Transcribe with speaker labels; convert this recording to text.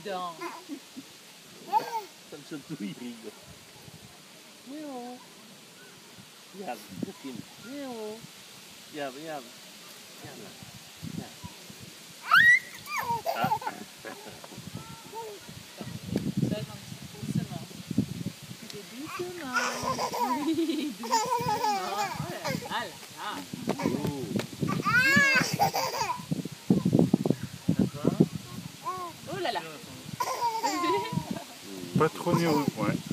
Speaker 1: donc.
Speaker 2: Comme ça, tout il rigole. Miaou. Regarde, filme. Miaou. Regarde, regarde. Regarde là. Regarde. Ah.
Speaker 1: Doucement. Doucement. Oui, doucement. Oh là là. Oh là là.
Speaker 3: Pas trop ni au point.